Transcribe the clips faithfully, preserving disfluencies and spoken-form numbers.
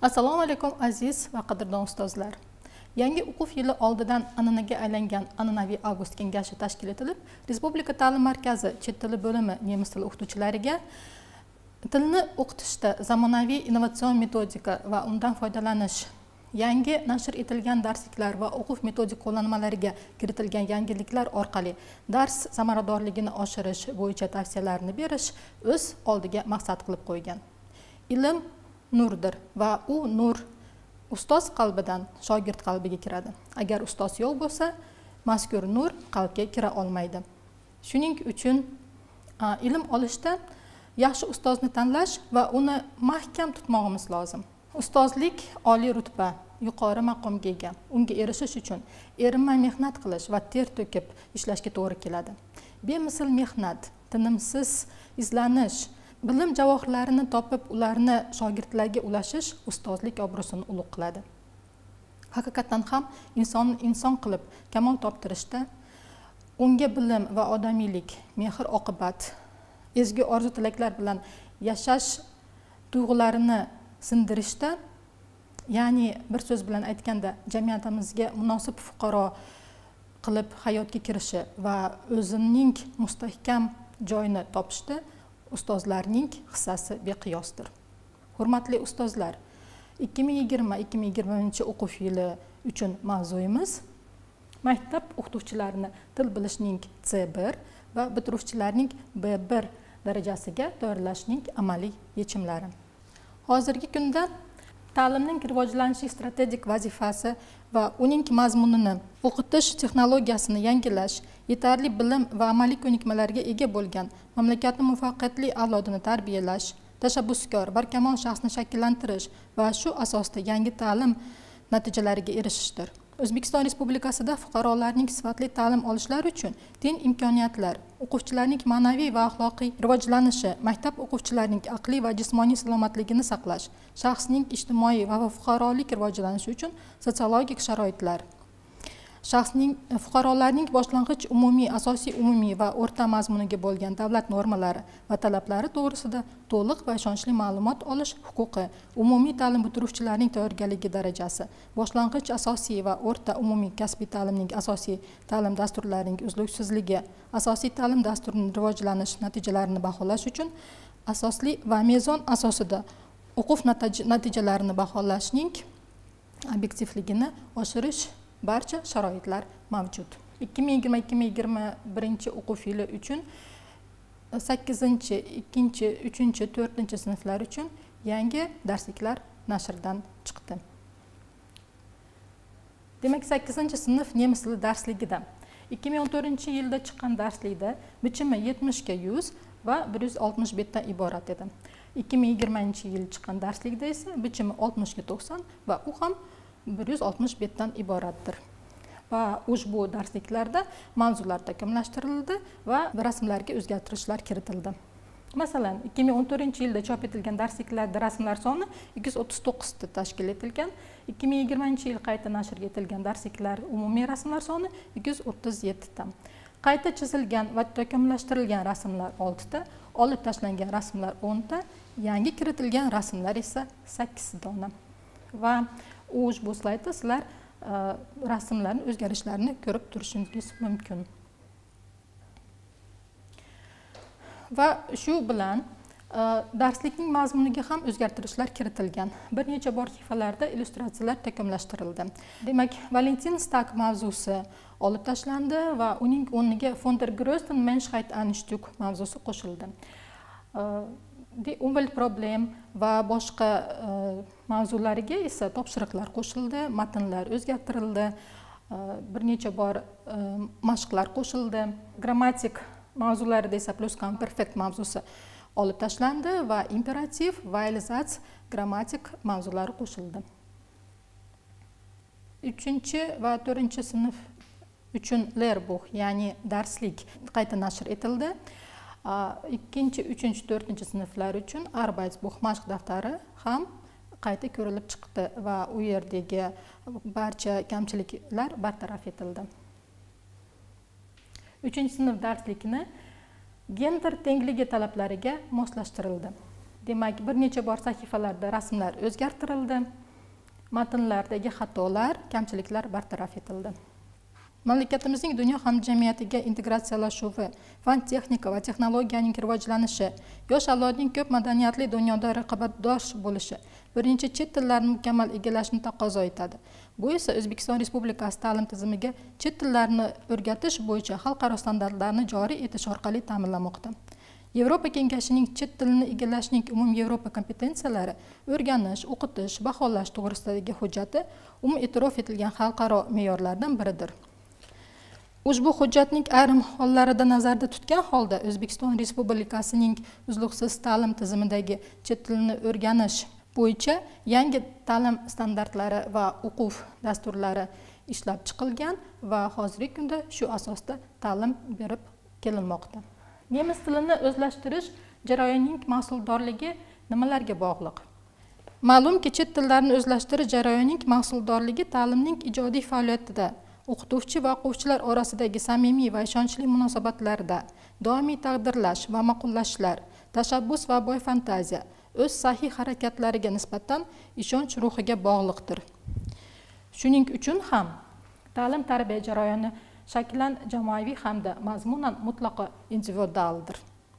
Assalomu alaykum aziz va qadrdon ustozlar. Yangi o'quv yili oldidan an'anaga aylangan an'anaviy avgust kengashi tashkil etilib, Respublika ta'lim markazi chet tili bo'limi nemis tili o'qituvchilariga tilni o'qitishda zamonaviy innovatsion metodika va undan foydalanish, yangi nashr etilgan darsliklar va o'quv metodik qo'llanmalariga kiritilgan yangiliklar orqali dars samaradorligini oshirish bo'yicha tavsiyalarni berish o'z oldiga maqsad qilib qo'ygan. Ilm nurdir va u nur ustoz qalbidan shogird qalbiga kiradi. Agar ustoz yo'q bo'lsa, mazkur nur qalbga kira olmaydi. Shuning uchun ilm olishda yaxshi ustozni tanlash va uni mahkam tutmoqimiz lozim. Ustozlik oliy rutba, yuqori maqomga ega. Unga erishish uchun erinmay mehnat qilish va ter to'kib ishlashga to'g'ri keladi. Bemisl mehnat, tinimsiz izlanish, bilim javohirlarini topib, ularni shogirdlarga ulashish ustozlik obro'sini ulug' qiladi. Haqiqatan ham insonni inson qilib kamol toptirishda, unga bilim va odamiylik, mehr oqibat, ezgu orzu-tilaklar bilan yashash tuyg'ularini sindirishda, ya'ni bir so'z bilan aytganda, jamiyatimizga munosib fuqaro qilib hayotga kirishi va o'zining mustahkam joyini topishda ustozlarning hissasi beqiyosdir. Hurmatli ustozlar, ikki ming yigirma ikki ming yigirma birinchi o'quv yili uchun mavzuyimiz maktab o'qituvchilarini til bilishning C bir va bitiruvchilarning B bir darajasiga tayyorlashning amaliy yechimlari. Hozirgi kunda ta'limning rivojlanishi strategik vazifasi va uning mazmunini, o'qitish texnologiyasini yangilash, yetarli bilim va amaliy ko'nikmalarga ega bo'lgan mamlakatning muvaffaqiyatli avlodini tarbiyalash, tashabbuskor, barkamol shaxsni shakllantirish va shu asosda yangi ta'lim natijalariga erishishdir. O'zbekiston Respublikasida fuqarolarning sifatli ta'lim olishlari uchun teng imkoniyatlar, o'quvchilarning ma'naviy va axloqiy rivojlanishi, maktab o'quvchilarining aqliy va jismoniy salomatligini saqlash, shaxsning ijtimoiy va fuqarolik rivojlanishi uchun sotsiologik sharoitlar, shaxsning fuqarolarning boshlang'ich umumiy, asosiy umumiy va o'rta mazmuniga bo'lgan davlat normalari va talablari to'g'risida to'liq va ishonchli ma'lumot olish huquqi, umumiy ta'lim bitiruvchilarining tayyorgarligi darajasi, boshlang'ich, asosiy va o'rta umumiy kasbiy ta'limning asosiy ta'lim dasturlarining uzluksizligi, asosiy ta'lim dasturining rivojlanish natijalarini baholash uchun asosli va mezon asosida o'quv natijalarini baholashning obyektivligini oshirish barcha sharoitlar mavjud. ikki ming yigirma ikki ming yigirma birinchi o'quv yili uchun sakkizinchi, ikkinchi, uchinchi, to'rtinchi sinflar uchun yangi darsliklar nashrdan chiqdi. Demak, sakkizinchi sinf nemis tili darsligida ikki ming o'n to'rtinchi yilda chiqqan darslikda bichimi yetmishga yuz va bir yuz oltmish betdan iborat edi. ikki ming yigirmanchi yil chiqqan darslikda esa bichimi oltmishga to'qson va u ham bir yuz oltmish betdan iboratdir. Va ushbu darsliklarda mavzular takomillashtirildi va rasmlarga o'zgartirishlar kiritildi. Masalan, ikki ming o'n to'rtinchi yilda chop etilgan darsliklarda rasmlar soni ikki yuz o'ttiz to'qqiz ta tashkil etilgan. ikki ming yigirmanchi yil qayta nashr etilgan darsliklar umumiy rasmlar soni ikki yuz o'ttiz yetti ta. Qayta chizilgan va takomillashtirilgan rasmlar olti ta, olib tashlangan rasmlar o'n ta, yangi kiritilgan rasmlar esa sakkiz dona. Va ushbu slaydda sizlar rasmlarning o'zgarishlarini ko'rib turishingiz mumkin. Va shu bilan darslikning mazmuniga ham o'zgartirishlar kiritilgan. Bir necha bor xifalarda illyustratsiyalar takomillashtirildi. Demak, Valentin Stak mavzusi olib tashlandi va uning o'rniga von der größten Menschheit ein Stück mavzusi qo'shildi. Die Umweltproblem va boshqa mavzulariga esa topshiriqlar qo'shildi, matnlar o'zgartirildi, bir necha bor mashqlar qo'shildi. Grammatik mavzularida esa pluskwamperfekt mavzusi olib tashlandi va imperativ va ilzats grammatik mavzulari qo'shildi. uchinchi va to'rtinchi sinf uchun Lehrbuch, ya'ni darslik qayta nashr etildi. ikkinchi, uchinchi, to'rtinchi sinflar uchun Arbeitsbuch mashq daftari ham qayta ko'rilib chiqdi va u yerdagi barcha kamchiliklar bartaraf etildi. uchinchi sinf darslikni gender tengligi talablariga moslashtirildi. Demak, bir necha bor sahifalarda rasmlar o'zgartirildi. Matnlardagi xatolar, kamchiliklar bartaraf etildi. Mamlakatimizning dunyo hamjamiyatiga integratsiyalashuvi, fan texnika va texnologiyaning rivojlanishi, yosh avlodning ko'p madaniyatli dunyoda raqobatbardosh bo'lishi, birinchi chet tillarini mukammal egallashni taqozo etadi. Bu esa O'zbekiston Respublikasi ta'lim tizimiga chet tillarini o'rgatish bo'yicha xalqaro standartlarni joriy etish orqali ta'minlanmoqda. Yevropa kengashining chet tilini egallashning umum Yevropa kompetensiyalari, o'rganish, o'qitish, baholash to'g'risidagi hujjati umum e'tirof etilgan xalqaro me'yorlardan biridir. Ushbu hujjatning ayrim hollarida nazarda tutgan holda O'zbekiston Respublikasining uzluksiz ta'lim tizimidagi chet tilini o'rganish bo'yicha yangi ta'lim standartlari va o'quv dasturlari ishlab chiqilgan va hozirgi kunda shu asosda ta'lim berib kelinmoqda. Nemis tilini o'zlashtirish jarayonining mahsuldorligi nimalarga bog'liq? Ma'lumki, chet tillarni o'zlashtirish jarayonining mahsuldorligi ta'limning ijodiy faoliyatida, o'qituvchi va o'quvchilar orasidagi samimiy va ishonchli munosabatlarda, doimiy taqdirlash va ma'qullashlar, tashabbus va boy fantaziya, o'z sahiy harakatlariga nisbatan ishonch ruhiga bog'liqdir. Shuning uchun ham ta'lim tarbiya jarayoni shaklan jamoaviy hamda mazmunan mutlaqo individualdir.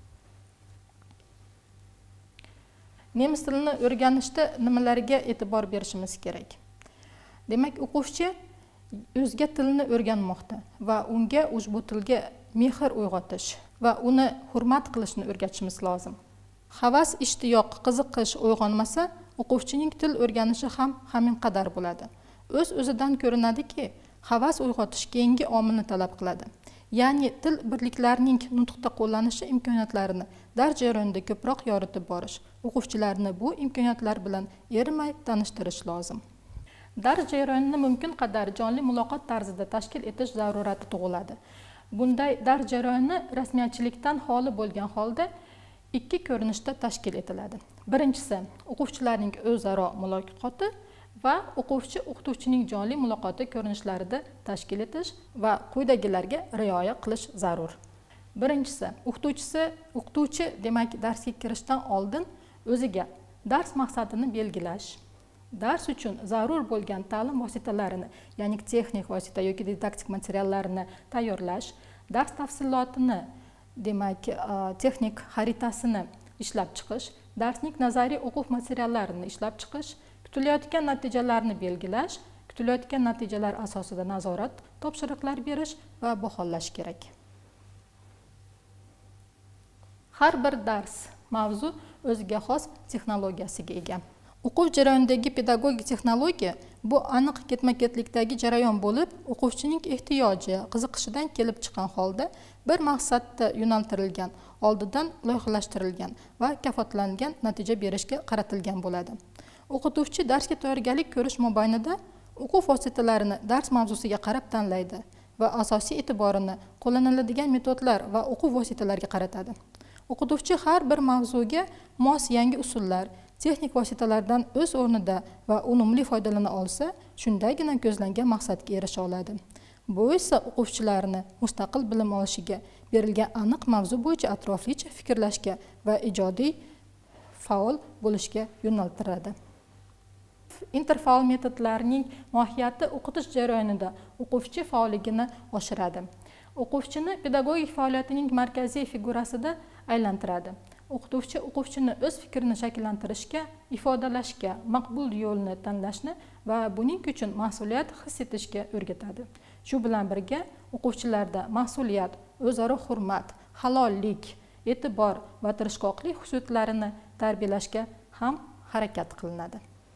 Nemis tilini o'rganishda nimalarga e'tibor berishimiz kerak? Demak, o'quvchi o'zga tilni o'rganmoqda va unga ushbu tilga mehr uyg'otish va uni hurmat qilishni o'rgatishimiz lozim. Havas, ishtiyoq, qiziqish uyg'onmasa, o'quvchining til o'rganishi ham hamin qadar bo'ladi. O'z-o'zidan ko'rinadiki, havas uyg'otish keyingi omilni talab qiladi. Ya'ni til birliklarining nutqda qo'llanishi imkoniyatlarini dars jarayonida ko'proq yoritib borish, o'quvchilarni bu imkoniyatlar bilan erimay tanishtirish lozim. Dars jarayonini mumkin qadar jonli muloqot tarzida tashkil etish zarurati tug'iladi. Bunday dars jarayoni rasmiyatchilikdan xoli bo'lgan holda ikki ko'rinishda tashkil etiladi. Birinchisi, o'quvchilarning o'zaro muloqoti va o'quvchi o'qituvchining jonli muloqoti ko'rinishlarida tashkil etish va quyidagilarga rioya qilish zarur. Birinchisi, o'qituvchisi o'qituvchi demak darsga kirishdan oldin o'ziga dars maqsadini belgilash, dars uchun zarur bo'lgan ta'lim vositalarini, ya'ni texnik vosita yoki didaktik materiallarini tayyorlash, dars tafsilotini, demak texnik xaritasini ishlab chiqish, darsning nazariy o'quv materiallarini ishlab chiqish, kutilayotgan natijalarni belgilash, kutilayotgan natijalar asosida nazorat, topshiriqlar berish va baholash kerak. Har bir dars mavzu o'ziga xos texnologiyasiga ega. O'quv jarayonidagi pedagogik texnologiya bu aniq ketma-ketlikdagi jarayon bo'lib, o'quvchining ehtiyoji, qiziqishidan kelib chiqqan holda bir maqsadda yo'naltirilgan, oldidan loyihalashtirilgan va kafolatlangan natija berishga qaratilgan bo'ladi. O'qituvchi darsga tayyorgarlik ko'rish mobaynida o'quv vositalarini dars mavzusiga qarab tanlaydi va asosiy e'tiborini qo'llaniladigan metodlar va o'quv vositalariga qaratadi. O'qituvchi har bir mavzuga mos yangi usullar, texnik vositalardan o'z o'rnida va unumli foydalana olsa, shundagina ko'zlangan maqsadga erisha oladi. Bu esa o'quvchilarni mustaqil bilim olishiga, berilgan aniq mavzu bo'yicha atroflicha fikrlashga va ijodiy faol bo'lishga yo'naltiradi. Interfaol metodlarining mohiyati o'qitish jarayonida o'quvchi faolligini oshiradi. O'quvchini pedagogik faoliyatining markaziy figurasida aylantiradi. O'qituvchi o'quvchini o'z fikrini shakllantirishga, ifodalashga, maqbul yo'lni tanlashni va buning uchun mas'uliyat his etishga o'rgatadi. Shu bilan birga o'quvchilarda mas'uliyat, o'zaro hurmat, halollik, e'tibor va tirishqoqlik xususiyatlarini tarbiyalashga ham harakat qilinadi.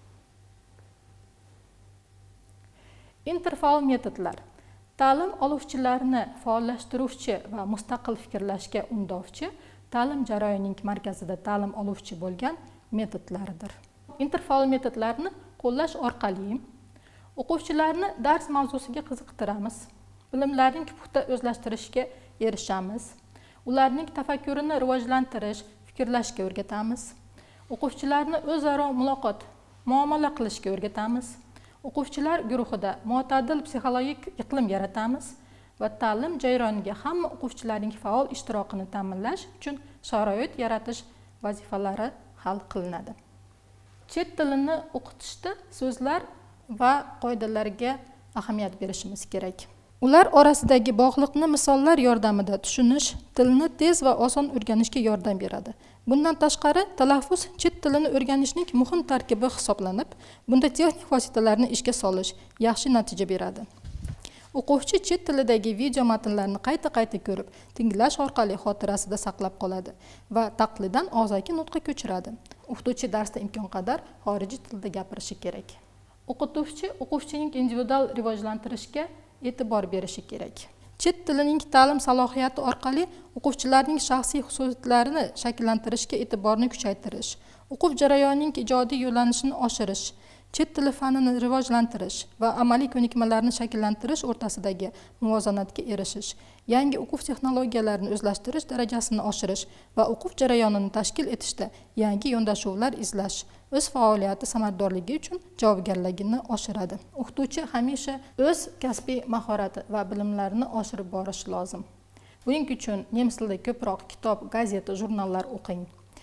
Interfaol metodlar ta'lim oluvchilarni faollashtiruvchi va mustaqil fikrlashga undovchi, ta'lim jarayonining markazida ta'lim oluvchi bo'lgan metodlaridir. Interfaol metodlarni qo'llash orqali o'quvchilarni dars mavzusiga qiziqtiramiz, bilimlarning puxta o'zlashtirishga erishamiz, ularning tafakkurini rivojlantirish, fikrlashga o'rgatamiz, o'quvchilarni o'zaro muloqot, muomala qilishga o'rgatamiz, o'quvchilar guruhida mo'tadil psixologik iqlim yaratamiz va ta'lim jarayoniga hamma o'quvchilarning faol ishtirokini ta'minlash uchun sharoit yaratish vazifalari hal qilinadi. Chet tilini o'qitishda so'zlar va qoidalarga ahamiyat berishimiz kerak. Ular orasidagi bog'liqni misollar yordamida tushunish tilni tez va oson o'rganishga yordam beradi. Bundan tashqari, talaffuz chet tilini o'rganishning muhim tarkibi hisoblanib, bunda texnik vositalarni ishga solish yaxshi natija beradi. O'quvchi chet tilidagi video matnlarni qayta-qayta ko'rib, tinglash orqali xotirasida saqlab qoladi va taqlidan og'zaki nutqqa ko'chiradi. O'qituvchi darsda imkon qadar xorijiy tilda gapirishi kerak. O'qituvchi o'quvchining individual rivojlantirishga e'tibor berishi kerak. Chet tilining ta'lim salohiyati orqali o'quvchilarning shaxsiy xususiyatlarini shakllantirishga e'tiborni kuchaytirish, o'quv jarayonining ijodiy yo'nalishini oshirish, chet tili fanini rivojlantirish va amaliy ko'nikmalarni shakllantirish o'rtasidagi muvozanatga erishish, yangi o'quv texnologiyalarini o'zlashtirish darajasini oshirish va o'quv jarayonini tashkil etishda yangi yondashuvlar izlash o'z faoliyati samaradorligi uchun javobgarligini oshiradi. O'qituvchi hamisha o'z kasbiy mahorati va bilimlarini oshirib borishi lozim. Buning uchun nemis tilida ko'proq kitob, gazeta, jurnallar o'qing.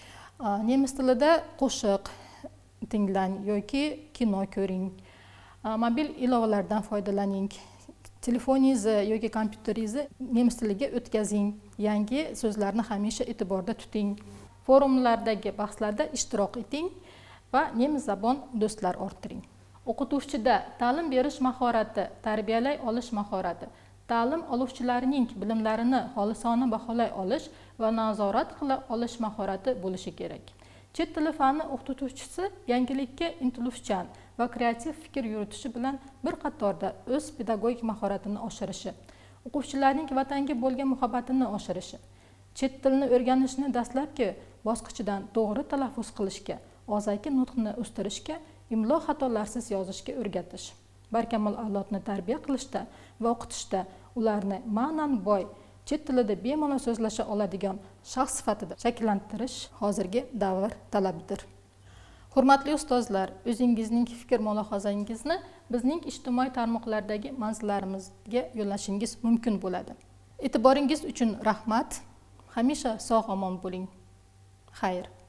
Nemis tilida qo'shiq tinglang yoki kino ko'ring. Mobil ilovalardan foydalaning. Telefoningizni yoki kompyuteringizni nemis tiliga o'tkazing. Yangi so'zlarni hamisha e'tiborda tuting. Forumlardagi bahslarda ishtirok eting va nemis zabon do'stlar orttiring. O'qituvchida ta'lim berish mahorati, tarbiyalay olish mahorati, ta'lim oluvchilarining bilimlarini xolisona baholay olish va nazorat qila olish mahorati bo'lishi kerak. Chet tili fani o'qituvchisi yangilikka intiluvchan va kreativ fikr yuritishi bilan bir qatorda o'z pedagogik mahoratini oshirishi, o'quvchilarning vatanga bo'lgan muhabbatini oshirishi, chet tilini o'rganishni dastlabki bosqichidan to'g'ri talaffuz qilishga, og'zaki nutqni o'stirishga, imlo xatolarsiz yozishga o'rgatish, barkamol avlodni tarbiya qilishda va o'qitishda ularni ma'nan boy, chet tilida bemalol so'zlasha oladigan shaxs sifatida shakllantirish hozirgi davr talabidir. Hurmatli ustozlar, o'zingizning fikr mulohazangizni bizning ijtimoiy tarmoqlardagi manzillarimizga yo'llashingiz mumkin bo'ladi. E'tiboringiz uchun rahmat. Hamisha sog' omon bo'ling. Xayr.